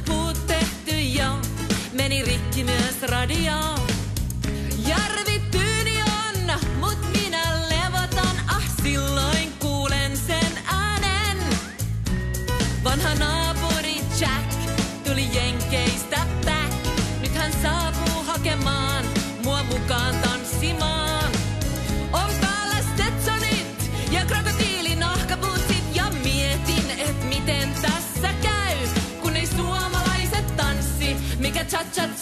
puut tehty jo, meni rikki myös radio. Järvi tyyni on, mut minä levotan, silloin kuulen sen äänen. Vanha naapuri Jack tuli Jenkeistä back. Nyt hän saapuu hakemaan mua mukaan tanssimaan. On päällä Stetsonit ja krokotiilinahkapuutsit ja mietin, et miten tässä käy, kun ei suomalaiset tanssi, mikä cha-cha